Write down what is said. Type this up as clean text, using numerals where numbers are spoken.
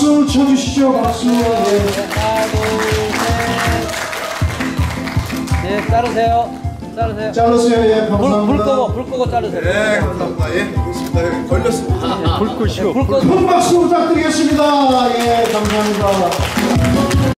박수 쳐주시죠. 박수. 예. 하나, 둘, 셋. 네, 자르세요. 자르세요. 자르세요. 예, 감사합니다. 불 끄고 자르세요. 네, 감사합니다. 예, 좋습니다. 걸렸습니다. 불 끄시오. 큰 박수 부탁드리겠습니다. 예, 감사합니다.